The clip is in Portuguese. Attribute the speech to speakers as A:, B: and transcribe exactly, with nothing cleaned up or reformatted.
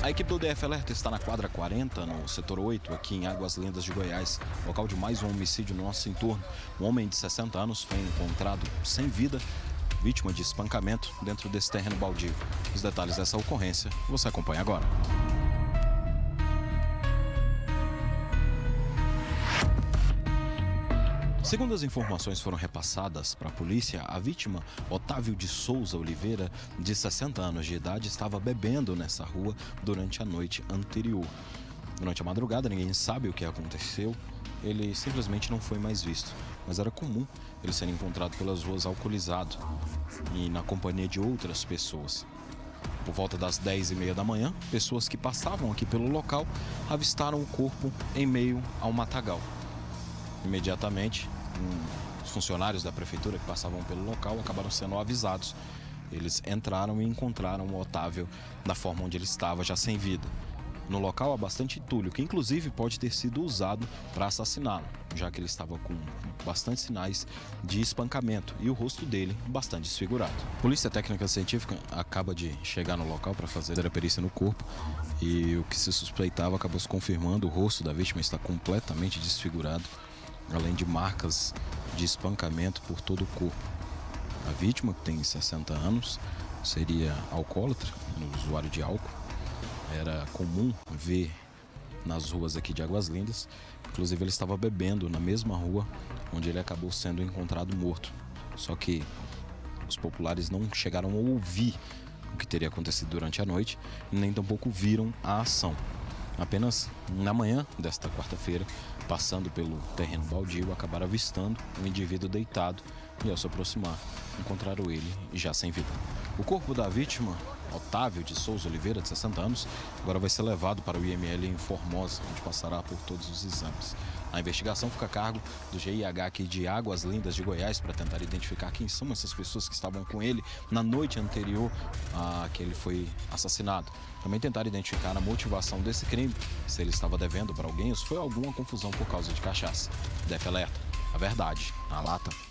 A: A equipe do D F Alerta está na quadra quarenta, no setor oito, aqui em Águas Lindas de Goiás, local de mais um homicídio no nosso entorno. Um homem de sessenta anos foi encontrado sem vida, vítima de espancamento dentro desse terreno baldio. Os detalhes dessa ocorrência você acompanha agora. Segundo as informações foram repassadas para a polícia, a vítima, Otávio de Souza Oliveira, de sessenta anos de idade, estava bebendo nessa rua durante a noite anterior. Durante a madrugada, ninguém sabe o que aconteceu, ele simplesmente não foi mais visto. Mas era comum ele ser encontrado pelas ruas alcoolizado e na companhia de outras pessoas. Por volta das dez e meia da manhã, pessoas que passavam aqui pelo local avistaram o corpo em meio ao matagal. Imediatamente, os funcionários da prefeitura que passavam pelo local acabaram sendo avisados. Eles entraram e encontraram o Otávio da forma onde ele estava, já sem vida. No local há bastante entulho, que inclusive pode ter sido usado para assassiná-lo, já que ele estava com bastante sinais de espancamento e o rosto dele bastante desfigurado. A Polícia Técnica Científica acaba de chegar no local para fazer a perícia no corpo e o que se suspeitava acabou se confirmando. O rosto da vítima está completamente desfigurado, além de marcas de espancamento por todo o corpo. A vítima, que tem sessenta anos, seria alcoólatra, usuário de álcool. Era comum ver nas ruas aqui de Águas Lindas. Inclusive, ele estava bebendo na mesma rua onde ele acabou sendo encontrado morto. Só que os populares não chegaram a ouvir o que teria acontecido durante a noite e nem tampouco viram a ação. Apenas na manhã desta quarta-feira, passando pelo terreno baldio, acabaram avistando um indivíduo deitado e, ao se aproximar, encontraram ele já sem vida. O corpo da vítima, Otávio de Souza Oliveira, de sessenta anos, agora vai ser levado para o I M L em Formosa, onde passará por todos os exames. A investigação fica a cargo do G I H aqui de Águas Lindas de Goiás para tentar identificar quem são essas pessoas que estavam com ele na noite anterior a que ele foi assassinado. Também tentar identificar a motivação desse crime, se ele estava devendo para alguém ou se foi alguma confusão por causa de cachaça. D F Alerta, a verdade na lata.